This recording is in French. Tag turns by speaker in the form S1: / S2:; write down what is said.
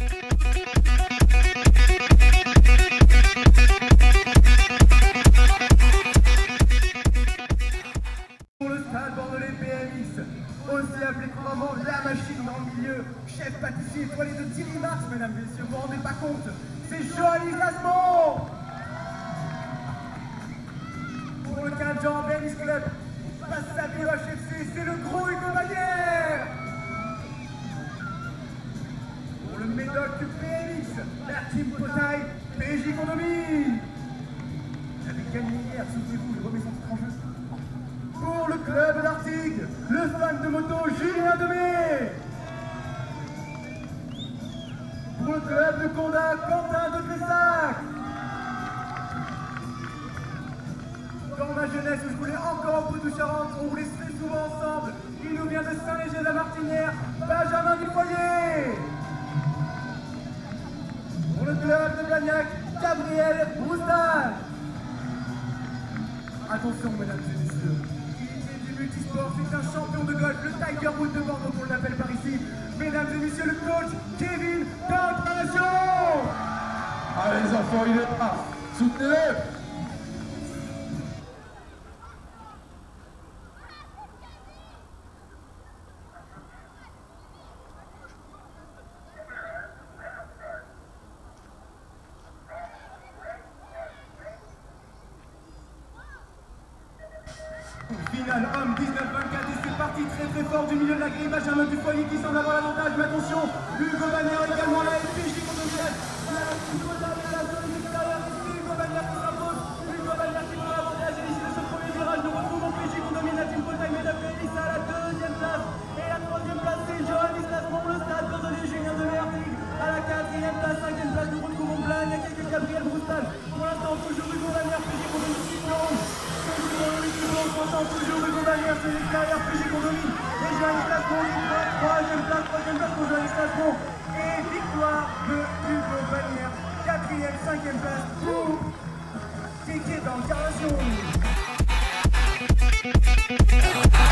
S1: Aussi appelé couramment la machine dans le milieu, chef pâtissier étoilé de Thierry Marx, mesdames et messieurs, vous vous rendez pas compte, c'est Johanny Glasmont. Pour le 15 Jean Bennis Club, face à Bio HFC, c'est le gros Hugo Bagnères. Pour le Médoc PMX, la team Potaille, PJ Condomine. Il avait gagné hier, souvenez-vous, il remet son titre en jeu. Pour le club d'Artigues, le fan de moto Julien Demey. Pour le club de Condat, Quentin de Gressac. Dans ma jeunesse où je voulais encore au Poitou-Charentes, on roulait très souvent ensemble. Il nous vient de Saint-Léger-la-Martinière, Benjamin Dufoyer. Pour le club de Blagnac, Gabriel Roustal. Attention, mesdames et messieurs. Multisport, c'est un champion de golf, le Tiger Woods de Bordeaux, qu'on l'appelle par ici. Mesdames et messieurs, le coach Kevin D'Entraination.
S2: Allez les enfants, il est là. Soutenez-le.
S1: Finale homme 19-24 et c'est parti très fort du milieu de la grille. Benjamin Dufoyer qui semble avoir l'avantage, mais attention, Hugo Bagnères également là, et PJ Condomine. Hugo Bagnères sur les extérieurs, c'est Hugo Bagnères qui s'impose. Hugo Bagnères qui prend l'avantage et ici de ce premier virage, nous retrouvons PJ Condomine, la team Potaille, mesdames et messieurs, à la deuxième place. Et la troisième place, c'est Johanny Glasmont, le stade Cordelier Julien Demey Artigues. À la quatrième place, cinquième place, nous retrouvons Blagnac avec Gabriel Roustal. Pour l'instant, toujours Hugo Bagnères, PJ Condomine qui plonge. On entend toujours Hugo Bagnères sur l'extérieur, PJ Condomine. Et Johanny Glasmont, troisième place pour Johanny Glasmont. Et victoire de Hugo Bagnères. Quatrième, cinquième place pour Kéké d'Encarnation.